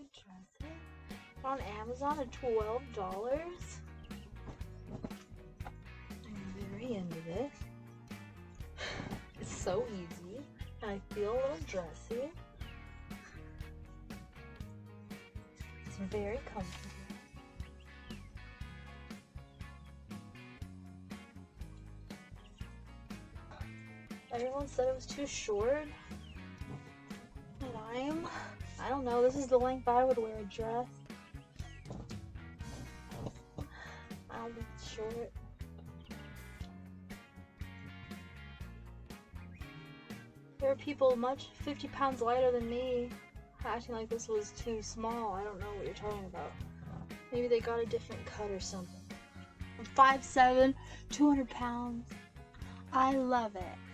dress it on Amazon at $12. I'm very into this. It's so easy, and I feel a little dressy. It's very comfortable. Everyone said it was too short, and I don't know, this is the length I would wear a dress. I don't think it's short. There are people 50 pounds lighter than me acting like this was too small. I don't know what you're talking about. Maybe they got a different cut or something. I'm 5'7", 200 pounds. I love it.